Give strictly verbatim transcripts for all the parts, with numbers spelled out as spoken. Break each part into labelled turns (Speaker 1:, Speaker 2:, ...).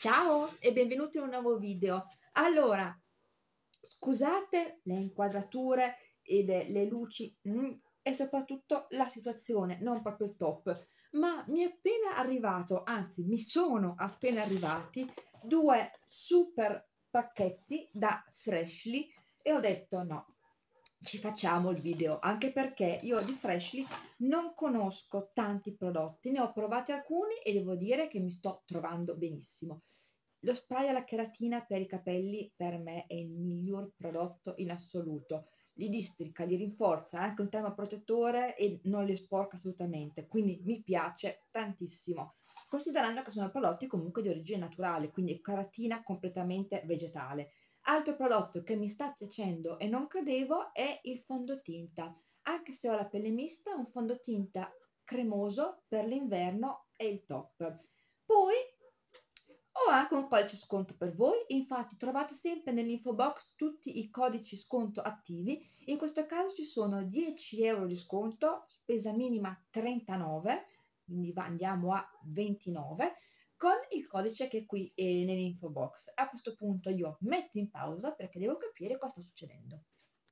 Speaker 1: Ciao e benvenuti in un nuovo video. Allora, scusate le inquadrature e le, le luci mm, e soprattutto la situazione, non proprio il top, ma mi è appena arrivato, anzi mi sono appena arrivati due super pacchetti da Freshly e ho detto no, ci facciamo il video, anche perché io di Freshly non conosco tanti prodotti, ne ho provati alcuni e devo dire che mi sto trovando benissimo. Lo spray alla cheratina per i capelli per me è il miglior prodotto in assoluto. Li districa, li rinforza, ha anche un tema protettore e non li sporca assolutamente, quindi mi piace tantissimo. Considerando che sono prodotti comunque di origine naturale, quindi cheratina completamente vegetale. Altro prodotto che mi sta piacendo e non credevo è il fondotinta. Anche se ho la pelle mista, un fondotinta cremoso per l'inverno è il top. Poi ho anche un codice sconto per voi, infatti trovate sempre nell'info box tutti i codici sconto attivi. In questo caso ci sono dieci euro di sconto, spesa minima trentanove, quindi andiamo a ventinove, con il codice che è qui eh, nell'info box. A questo punto io metto in pausa perché devo capire cosa sta succedendo.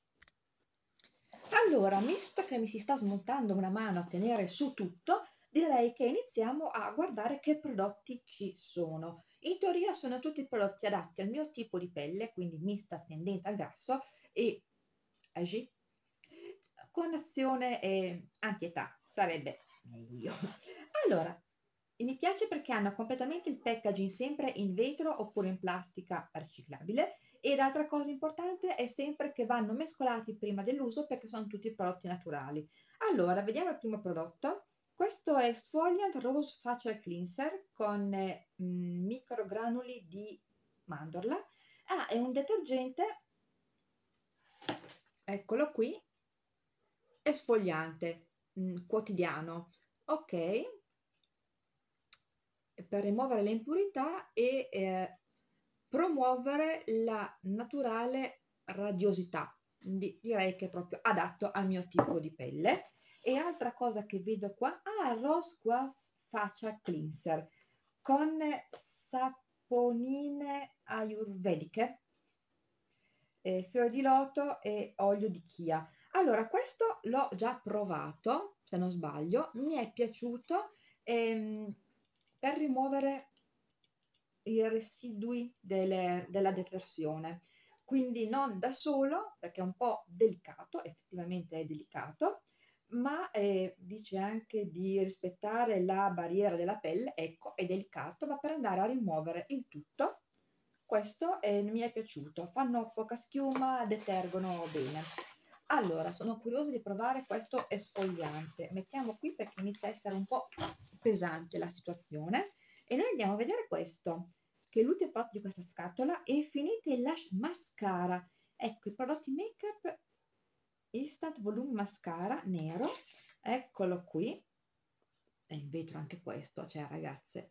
Speaker 1: Allora, visto che mi si sta smontando una mano a tenere su tutto, direi che iniziamo a guardare che prodotti ci sono. In teoria sono tutti prodotti adatti al mio tipo di pelle, quindi mista tendente al grasso e agi, con azione eh, anti-età, sarebbe meglio. Allora, mi piace perché hanno completamente il packaging sempre in vetro oppure in plastica riciclabile. E l'altra cosa importante è sempre che vanno mescolati prima dell'uso perché sono tutti prodotti naturali. Allora, vediamo il primo prodotto. Questo è Sfoliant Rose Facial Cleanser con eh, microgranuli di mandorla. Ah, è un detergente, eccolo qui, esfoliante, mh, quotidiano. Ok, per rimuovere le impurità e eh, promuovere la naturale radiosità, quindi direi che è proprio adatto al mio tipo di pelle. E altra cosa che vedo qua, ah, Rose Quartz Facial Cleanser con saponine ayurvediche, eh, fiore di loto e olio di chia. Allora, questo l'ho già provato, se non sbaglio, mi è piaciuto ehm, per rimuovere i residui delle, della detersione, quindi non da solo perché è un po' delicato, effettivamente è delicato, ma eh, dice anche di rispettare la barriera della pelle, ecco, è delicato, ma per andare a rimuovere il tutto. Questo eh, mi è piaciuto, fanno poca schiuma, detergono bene. Allora, sono curiosa di provare questo esfoliante. Mettiamo qui perché inizia a essere un po' pesante la situazione. E noi andiamo a vedere questo, che è l'ultimo prodotto di questa scatola, Infinity Lash Mascara. Ecco, i prodotti make-up Instant Volume Mascara nero. Eccolo qui. È in vetro anche questo, cioè ragazze.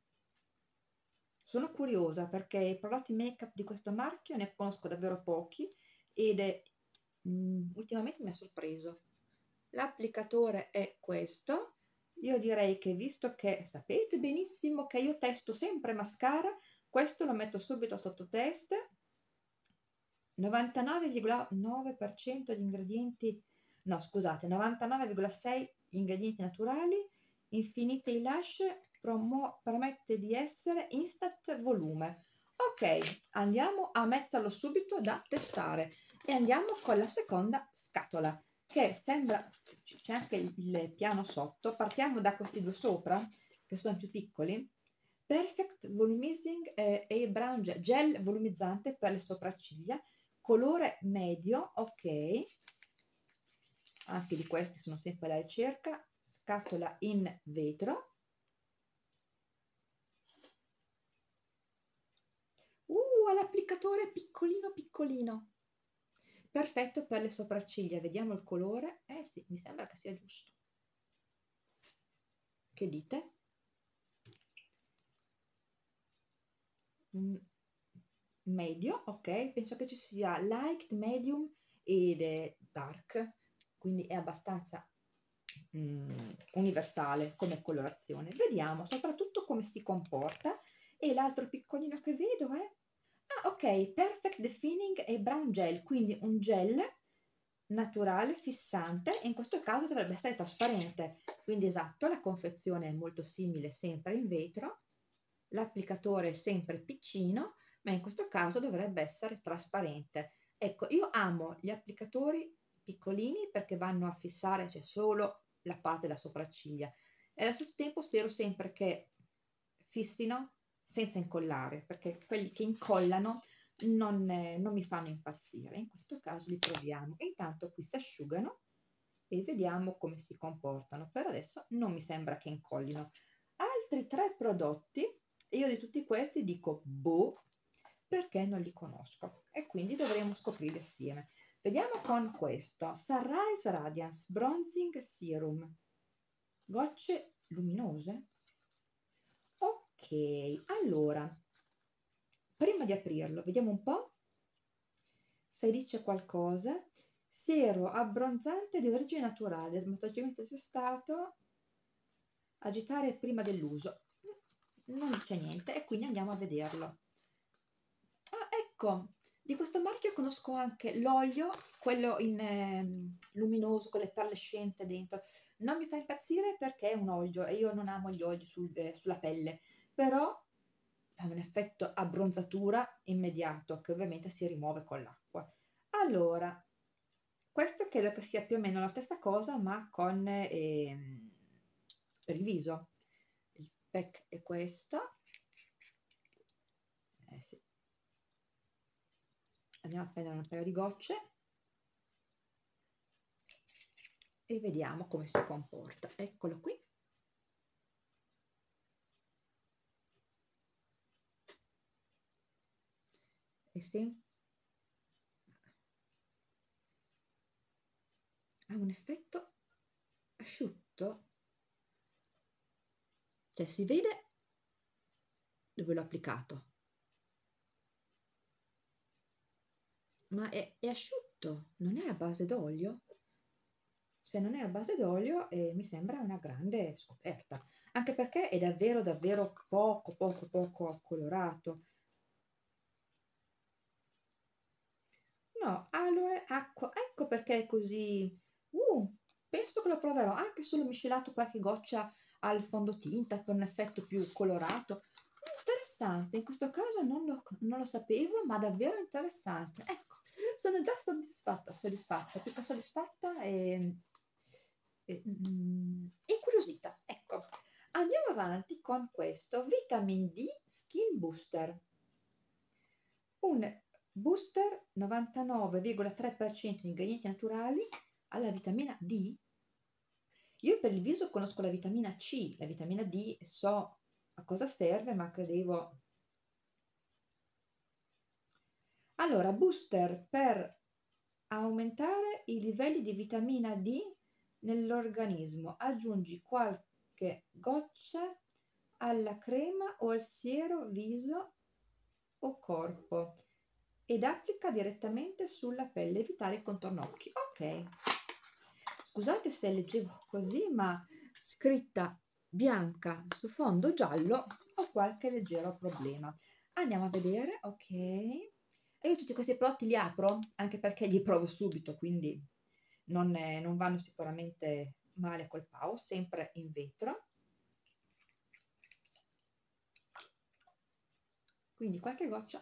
Speaker 1: Sono curiosa perché i prodotti make-up di questo marchio ne conosco davvero pochi ed è, mh, ultimamente mi ha sorpreso. L'applicatore è questo. Io direi che visto che sapete benissimo che io testo sempre mascara, questo lo metto subito sotto test. novantanove virgola nove per cento di ingredienti, no scusate, novantanove virgola sei ingredienti naturali. Infinity Lash promo- permette di essere instant volume. Ok, andiamo a metterlo subito da testare e andiamo con la seconda scatola che sembra, c'è anche il, il piano sotto. Partiamo da questi due sopra che sono più piccoli. Perfect Volumizing eh, e Brown Gel, gel volumizzante per le sopracciglia, colore medio. Ok, anche di questi sono sempre alla ricerca. Scatola in vetro. Uh, l'applicatore piccolino piccolino, perfetto per le sopracciglia. Vediamo il colore. Eh sì, mi sembra che sia giusto. Che dite? Mm, medio, ok, penso che ci sia light, medium ed è dark, quindi è abbastanza mm, universale come colorazione. Vediamo soprattutto come si comporta E l'altro piccolino che vedo è, ah ok, Perfect Defining e Brown Gel, quindi un gel naturale fissante, e in questo caso dovrebbe essere trasparente, quindi esatto, la confezione è molto simile, sempre in vetro, l'applicatore è sempre piccino, ma in questo caso dovrebbe essere trasparente. Ecco, io amo gli applicatori piccolini perché vanno a fissare, c'è solo la parte della sopracciglia, e allo stesso tempo spero sempre che fissino senza incollare, perché quelli che incollano non, eh, non mi fanno impazzire. In questo caso li proviamo. Intanto qui si asciugano e vediamo come si comportano. Per adesso non mi sembra che incollino. Altri tre prodotti, io di tutti questi dico boh, perché non li conosco, e quindi dovremo scoprirli assieme. Vediamo con questo Sunrise Radiance Bronzing Serum, gocce luminose. Ok, allora prima di aprirlo vediamo un po' se dice qualcosa. Siero abbronzante di origine naturale, smaltimento testato, agitare prima dell'uso. Non dice niente, e quindi andiamo a vederlo. Ah, ecco, di questo marchio conosco anche l'olio, quello in eh, luminoso con le perle scente dentro. Non mi fa impazzire perché è un olio e io non amo gli oli sul, eh, sulla pelle, però ha un effetto abbronzatura immediato che ovviamente si rimuove con l'acqua. Allora, questo credo che sia più o meno la stessa cosa, ma con ehm, per il viso. Il pack è questo. Eh sì. Andiamo a prendere un paio di gocce e vediamo come si comporta. Eccolo qui. E se ha un effetto asciutto, cioè si vede dove l'ho applicato, ma è, è asciutto, non è a base d'olio. Se non è a base d'olio eh, mi sembra una grande scoperta, anche perché è davvero davvero poco poco poco colorato. No, aloe, acqua, ecco perché è così. Uh, penso che lo proverò, anche solo miscelato qualche goccia al fondotinta per un effetto più colorato. Interessante, in questo caso non lo, non lo sapevo, ma davvero interessante. Ecco, sono già soddisfatta, soddisfatta, più che soddisfatta e, e mm, incuriosita. Ecco, andiamo avanti con questo Vitamin D Skin Booster. Un booster novantanove virgola tre per cento di ingredienti naturali alla vitamina D. Io per il viso conosco la vitamina C, la vitamina D so a cosa serve, ma credevo. Allora, booster per aumentare i livelli di vitamina D nell'organismo. Aggiungi qualche goccia alla crema o al siero viso o corpo ed applica direttamente sulla pelle, evitare il contorno occhi. Ok, scusate se leggevo così, ma scritta bianca su fondo giallo ho qualche leggero problema. Andiamo a vedere. Ok, e io tutti questi prodotti li apro anche perché li provo subito, quindi non, è, non vanno sicuramente male col pau, sempre in vetro. Quindi qualche goccia.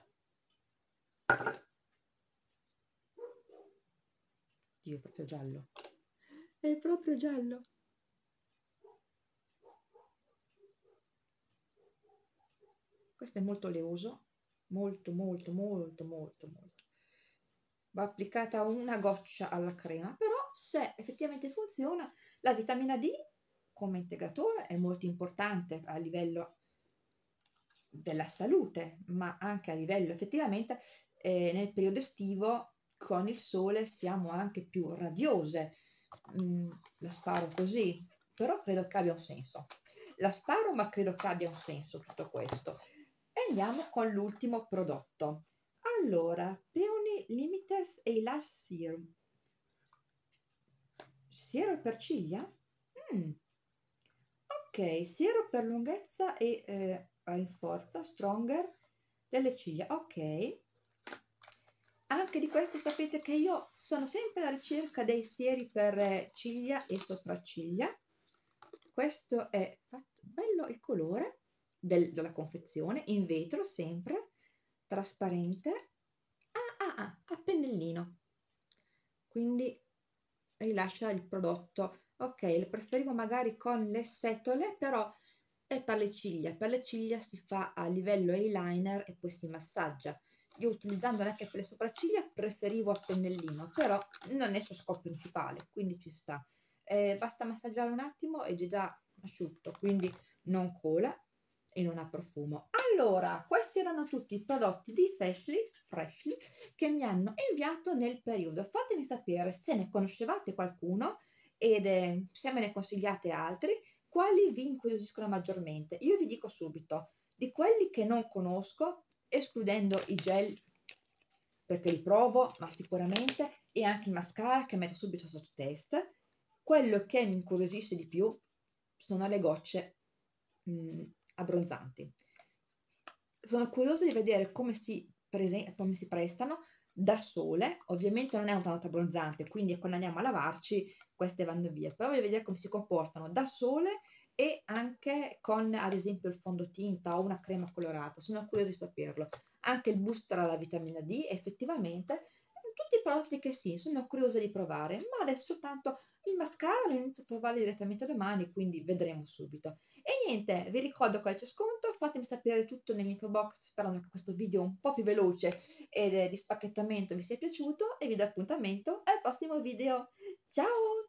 Speaker 1: Dio, è proprio giallo. È proprio giallo. Questo è molto oleoso, molto molto molto molto molto. Va applicata una goccia alla crema, però se effettivamente funziona, la vitamina D come integratore è molto importante a livello della salute, ma anche a livello effettivamente eh, nel periodo estivo con il sole siamo anche più radiose. Mm, la sparo così, però credo che abbia un senso. La sparo, ma credo che abbia un senso tutto questo. E andiamo con l'ultimo prodotto. Allora, Peony Limitless Eyelash Serum. Siero per ciglia? Mm. Ok, siero per lunghezza e eh, rinforza, stronger delle ciglia. Ok, anche di questi sapete che io sono sempre alla ricerca dei sieri per ciglia e sopracciglia. Questo è fatto bello, il colore del, della confezione, in vetro sempre, trasparente, ah, ah, ah, a pennellino, quindi rilascia il prodotto. Ok, lo preferivo magari con le setole, però è per le ciglia. Per le ciglia si fa a livello eyeliner e poi si massaggia. Io utilizzandolo anche per le sopracciglia preferivo a pennellino, però non è il suo scopo principale, quindi ci sta. Eh, basta massaggiare un attimo e è già asciutto, quindi non cola e non ha profumo. Allora, questi erano tutti i prodotti di Freshly, Freshly che mi hanno inviato nel periodo. Fatemi sapere se ne conoscevate qualcuno ed eh, se me ne consigliate altri, quali vi incuriosiscono maggiormente. Io vi dico subito, di quelli che non conosco, escludendo i gel perché li provo, ma sicuramente, e anche il mascara che metto subito sotto test, quello che mi incuriosisce di più sono le gocce mh, abbronzanti. Sono curiosa di vedere come si, come si prestano da sole. Ovviamente non è un tanto abbronzante, quindi quando andiamo a lavarci queste vanno via, però voglio vedere come si comportano da sole e anche con ad esempio il fondotinta o una crema colorata. Sono curiosa di saperlo. Anche il booster alla vitamina D, effettivamente tutti i prodotti che sì, sono curiosa di provare, ma adesso tanto il mascara lo inizio a provare direttamente domani, quindi vedremo subito. E niente, vi ricordo che c'è sconto, fatemi sapere tutto nell'info box, sperando che questo video un po' più veloce e di spacchettamento vi sia piaciuto, e vi do appuntamento al prossimo video. Ciao!